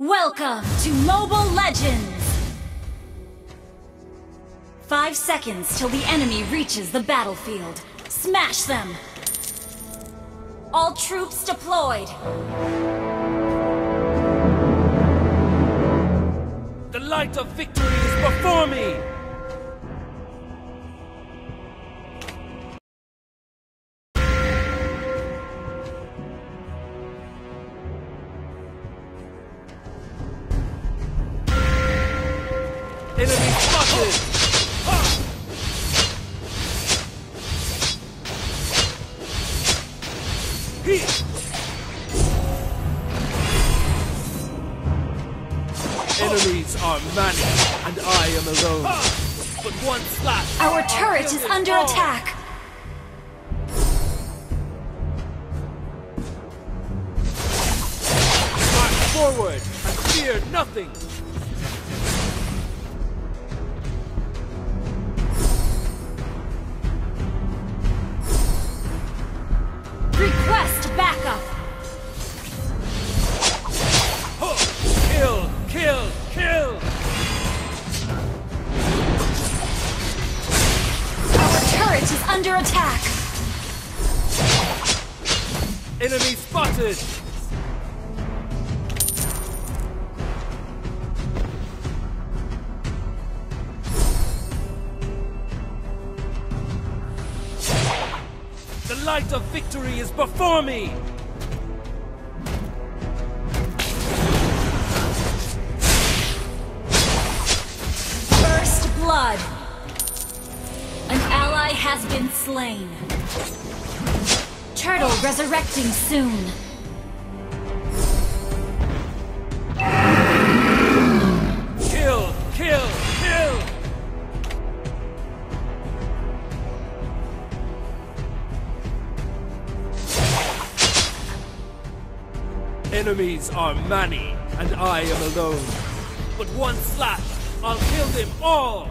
Welcome to Mobile Legends! 5 seconds till the enemy reaches the battlefield. Smash them! All troops deployed! The light of victory is before me! Enemy spotted! Enemies are many, and I am alone. But one slash. Our turret is under attack! March forward and fear nothing! Request backup! Kill! Kill! Kill! Our turret is under attack! Enemy spotted! The light of victory is before me! First blood! An ally has been slain. Turtle resurrecting soon. Kill! Kill! Kill! Enemies are many, and I am alone. But one slash, I'll kill them all!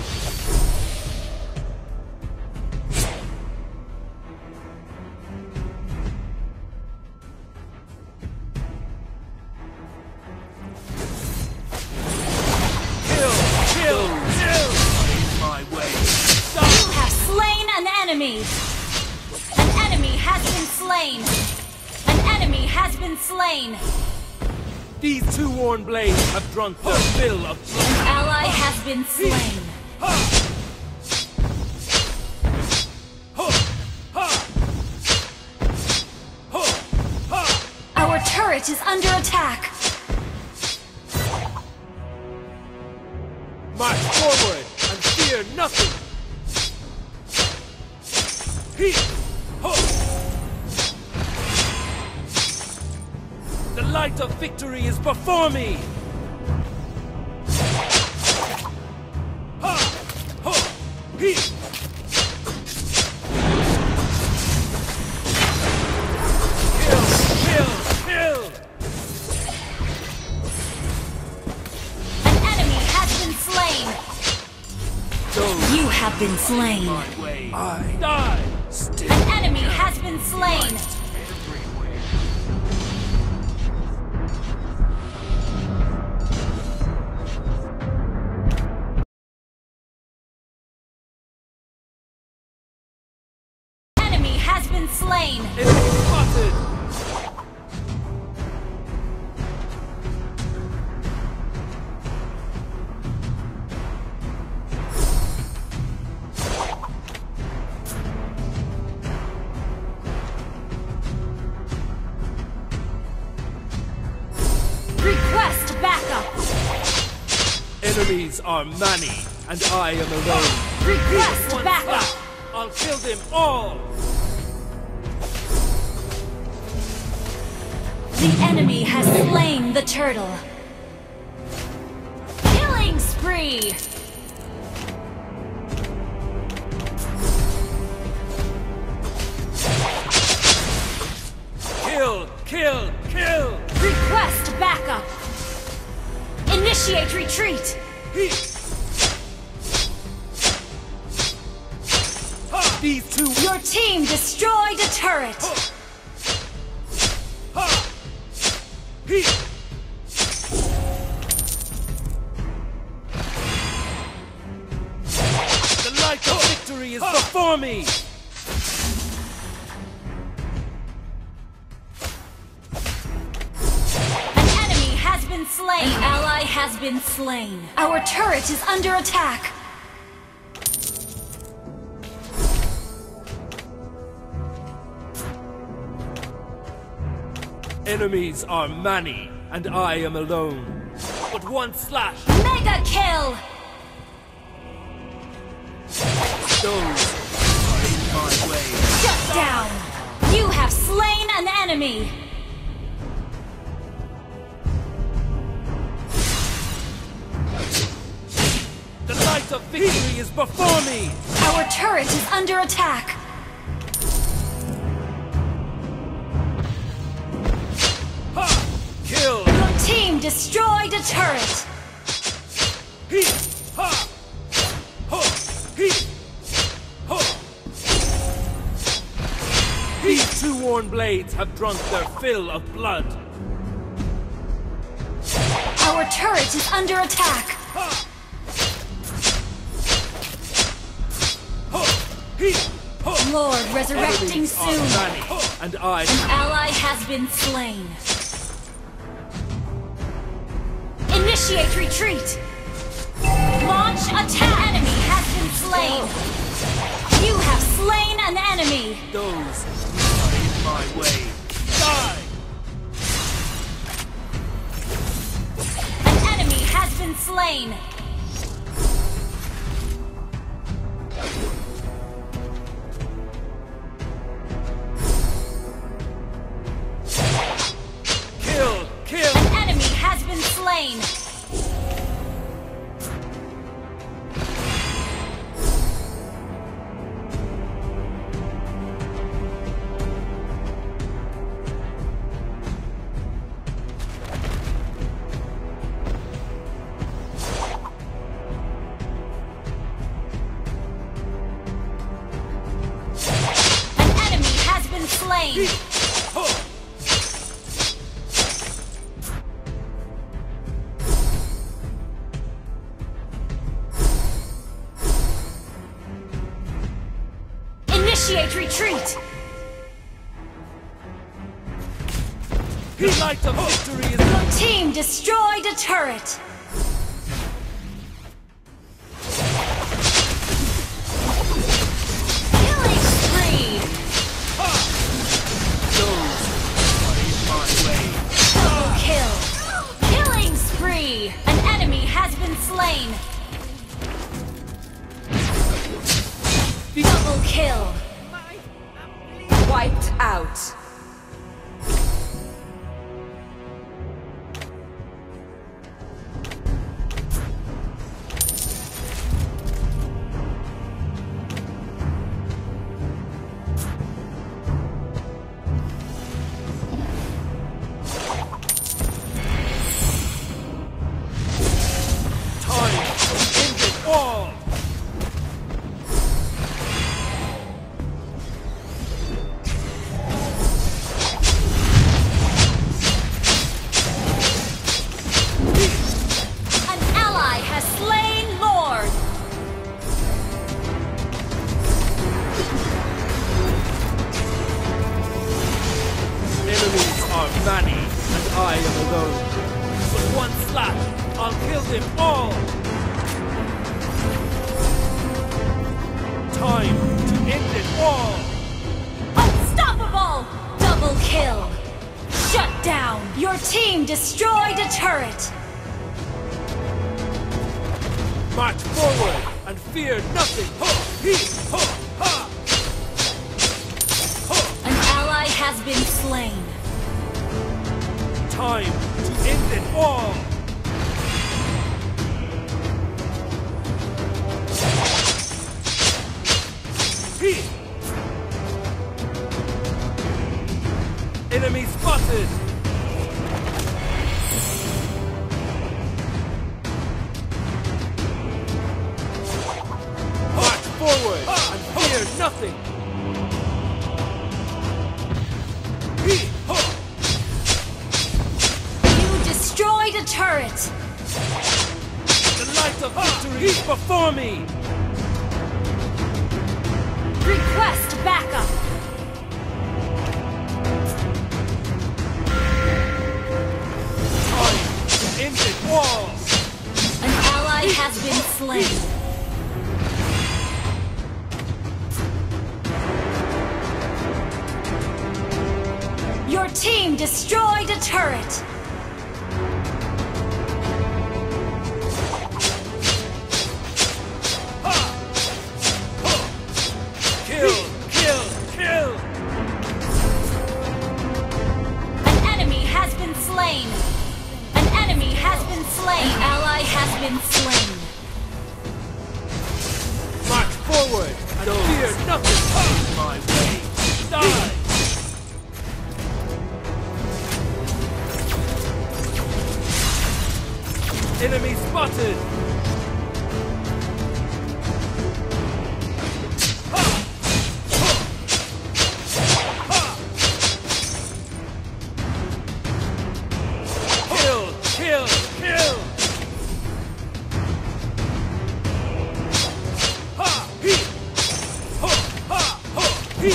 Kill! Kill! Kill! In my way. You have slain an enemy! An enemy has been slain! An enemy has been slain! These two worn blades have drunk their fill of blood. An ally has been slain. Our turret is under attack! March forward and fear nothing! The light of victory is before me! Kill! Kill! Kill! An enemy has been slain! Those You have been slain! my way. I die! Still An enemy has been slain! everywhere. Enemy has been slain! Enemy spotted! Request backup! Enemies are many, and I am alone. Request One backup! slash, I'll kill them all! The enemy has slain the turtle. Killing spree! Kill! Kill! Kill! Request backup! Initiate retreat! These two. Your team destroyed a turret! before me! Slain. An ally has been slain. Our turret is under attack. Enemies are many, and I am alone. But one slash. Mega kill! Those are in my way. Shut down! You have slain an enemy! The light of victory is before me! Our turret is under attack! Ha! Kill! Your team destroyed a turret! He! Ha! Ho! He! Ho! These two worn blades have drunk their fill of blood. Our turret is under attack! Ha! Lord, resurrecting soon! And An ally has been slain. Initiate retreat! Launch attack! Enemy has been slain! You have slain an enemy! Those are in my way. Die! An enemy has been slain! Slain. An enemy has been slain. Initiate retreat! The light of victory is... Your team destroyed a turret! Killing spree! Those are in my way. Double kill! Killing spree! An enemy has been slain! Double kill! Wiped out. Time to end it all! Many, and I am alone. With one slash, I'll kill them all! Time to end it all! Unstoppable! Double kill! Shut down! Your team destroyed a turret! March forward and fear nothing! Ho! He! Ho! Ha! Ho! An ally has been slain. Time to end it all! He! Enemy spotted! March forward and fear nothing! He! Ho! Destroyed a turret! The light of victory is before me! He! team destroyed a turret. Kill! Kill! Kill! An enemy has been slain. An enemy has been slain. An ally has been slain. March forward! And fear nothing comes my way! Die! Enemy spotted! Kill! Kill! Kill! Ha! He! Ho! Ha! Ho! He!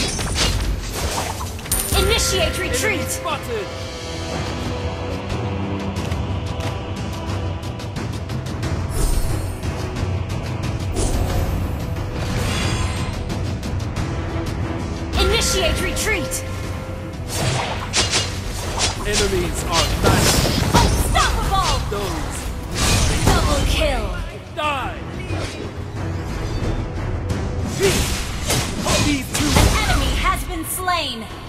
Initiate Enemy retreat. spotted! Initiate retreat. Enemies are massive. Unstoppable. Those Double kill. die! He! These two An enemy has been slain.